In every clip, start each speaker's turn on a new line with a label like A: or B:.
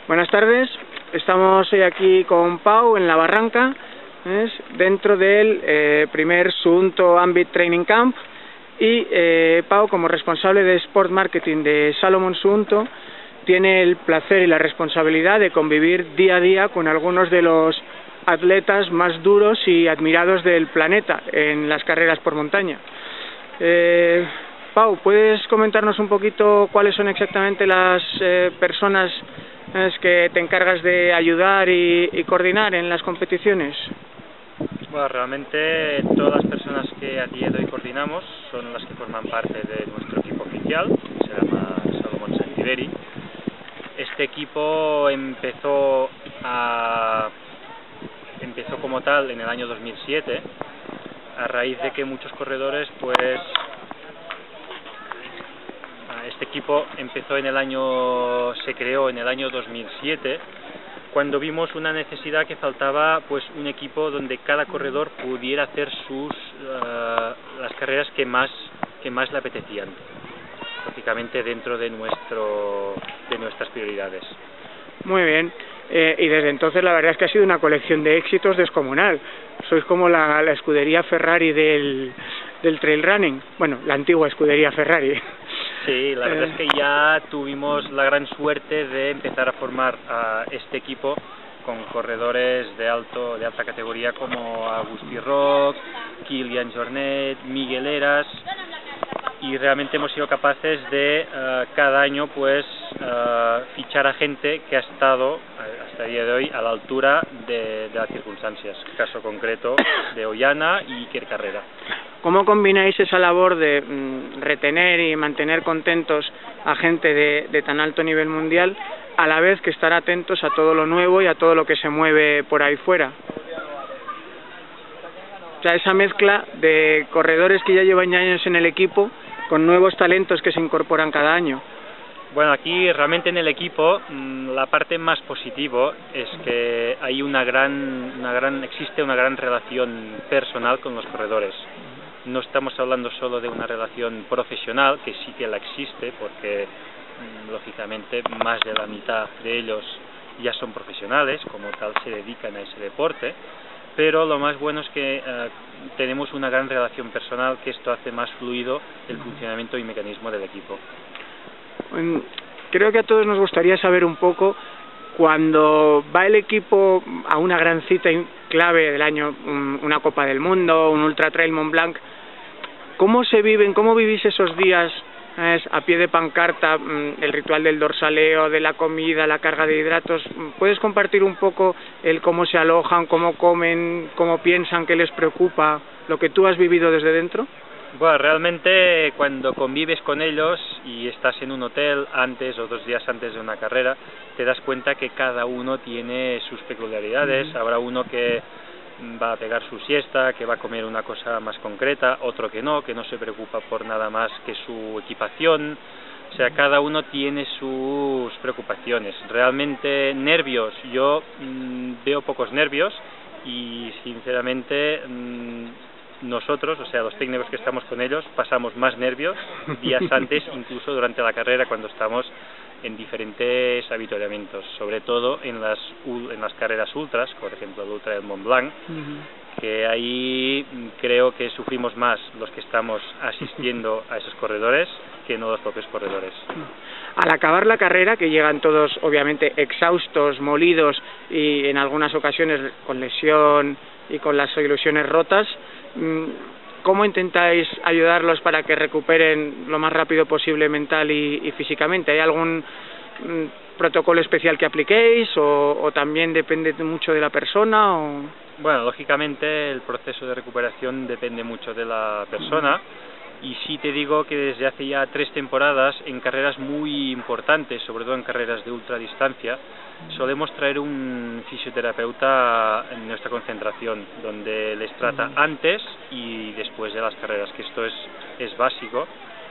A: Buenas tardes, estamos hoy aquí con Pau en la Barranca, dentro del primer Suunto Ambit Training Camp, y Pau, como responsable de Sport Marketing de Salomon Suunto, tiene el placer y la responsabilidad de convivir día a día con algunos de los atletas más duros y admirados del planeta en las carreras por montaña. Pau, ¿puedes comentarnos un poquito cuáles son exactamente las personas que te encargas de ayudar y coordinar en las competiciones?
B: Bueno, realmente todas las personas que a día de hoy coordinamos son las que forman parte de nuestro equipo oficial, que se llama Salomon Saint-Hilaire. Este equipo empezó como tal en el año 2007, a raíz de que muchos corredores, este equipo se creó en el año 2007, cuando vimos una necesidad que faltaba un equipo donde cada corredor pudiera hacer las carreras que más le apetecían, lógicamente dentro de nuestras prioridades.
A: Muy bien, y desde entonces la verdad es que ha sido una colección de éxitos descomunal. Sois como la escudería Ferrari del trail running, bueno, la antigua escudería Ferrari.
B: Sí, la verdad es que ya tuvimos la gran suerte de empezar a formar este equipo con corredores de alta categoría como Agustí Roch, Kilian Jornet, Miguel Eras, y realmente hemos sido capaces de cada año fichar a gente que ha estado hasta el día de hoy a la altura de las circunstancias, caso concreto de Ollana y Iker Carrera.
A: ¿Cómo combináis esa labor de retener y mantener contentos a gente de tan alto nivel mundial, a la vez que estar atentos a todo lo nuevo y a todo lo que se mueve por ahí fuera? O sea, esa mezcla de corredores que ya llevan años en el equipo con nuevos talentos que se incorporan cada año.
B: Bueno, aquí realmente en el equipo la parte más positiva es que hay existe una gran relación personal con los corredores. No estamos hablando solo de una relación profesional, que sí que la existe, porque lógicamente más de la mitad de ellos ya son profesionales, como tal se dedican a ese deporte, pero lo más bueno es que tenemos una gran relación personal, que esto hace más fluido el funcionamiento y mecanismo del equipo.
A: Creo que a todos nos gustaría saber un poco, cuando va el equipo a una gran cita clave del año, una Copa del Mundo, un Ultra Trail Mont Blanc, ¿cómo vivís esos días a pie de pancarta, el ritual del dorsaleo, de la comida, la carga de hidratos? ¿Puedes compartir un poco el cómo se alojan, cómo comen, cómo piensan, qué les preocupa, lo que tú has vivido desde dentro?
B: Bueno, realmente cuando convives con ellos y estás en un hotel antes o 2 días antes de una carrera, te das cuenta que cada uno tiene sus peculiaridades. Habrá uno que va a pegar su siesta, que va a comer una cosa más concreta, otro que no se preocupa por nada más que su equipación. O sea, cada uno tiene sus preocupaciones. Realmente nervios, yo veo pocos nervios, y sinceramente nosotros, o sea, los técnicos que estamos con ellos, pasamos más nervios días antes, incluso durante la carrera, cuando estamos en diferentes avituallamientos, sobre todo en las carreras ultras, por ejemplo el Ultra del Mont Blanc, que ahí creo que sufrimos más los que estamos asistiendo a esos corredores que no los propios corredores.
A: Al acabar la carrera, que llegan todos obviamente exhaustos, molidos y en algunas ocasiones con lesión y con las ilusiones rotas, ¿cómo intentáis ayudarlos para que recuperen lo más rápido posible mental y físicamente? ¿Hay algún protocolo especial que apliquéis o también depende mucho de la persona?
B: Bueno, lógicamente el proceso de recuperación depende mucho de la persona, y sí te digo que desde hace ya 3 temporadas, en carreras muy importantes, sobre todo en carreras de ultradistancia, solemos traer un fisioterapeuta en nuestra concentración, donde les trata antes y después de las carreras, que esto es básico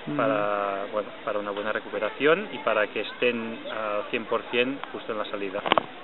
B: para una buena recuperación y para que estén al 100% justo en la salida.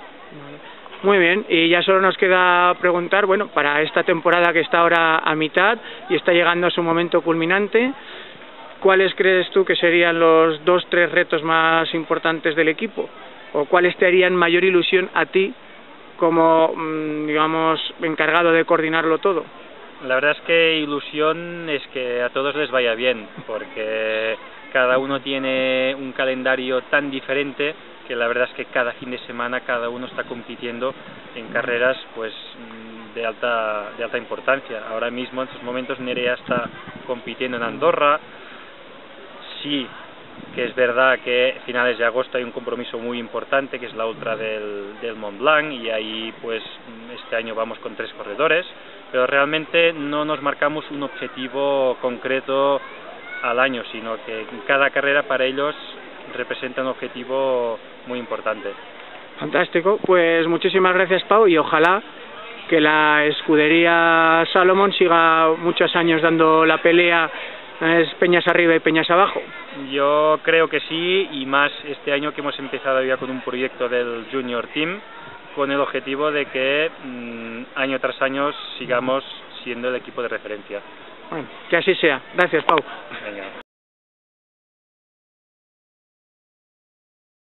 A: Muy bien, y ya solo nos queda preguntar, bueno, para esta temporada que está ahora a mitad y está llegando a su momento culminante, ¿cuáles crees tú que serían los 2-3 retos más importantes del equipo? o cuáles te harían mayor ilusión a ti como, digamos, encargado de coordinarlo todo?
B: La verdad es que ilusión es que a todos les vaya bien, porque cada uno tiene un calendario tan diferente que la verdad es que cada fin de semana cada uno está compitiendo en carreras pues de alta importancia. Ahora mismo en estos momentos Nerea está compitiendo en Andorra. Sí, que es verdad que a finales de agosto hay un compromiso muy importante que es la ultra del Mont Blanc, y ahí pues este año vamos con 3 corredores, pero realmente no nos marcamos un objetivo concreto al año, sino que cada carrera para ellos representa un objetivo muy importante.
A: Fantástico, pues muchísimas gracias, Pau, y ojalá que la escudería Salomon siga muchos años dando la pelea, peñas arriba y peñas abajo.
B: Yo creo que sí, y más este año que hemos empezado ya con un proyecto del Junior Team, con el objetivo de que año tras año sigamos siendo el equipo de referencia.
A: Bueno, que así sea. Gracias, Pau.
B: Venga.